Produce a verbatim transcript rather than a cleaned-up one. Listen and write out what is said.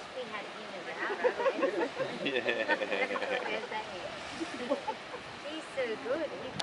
He had in his out of it. Yeah. He's so good. He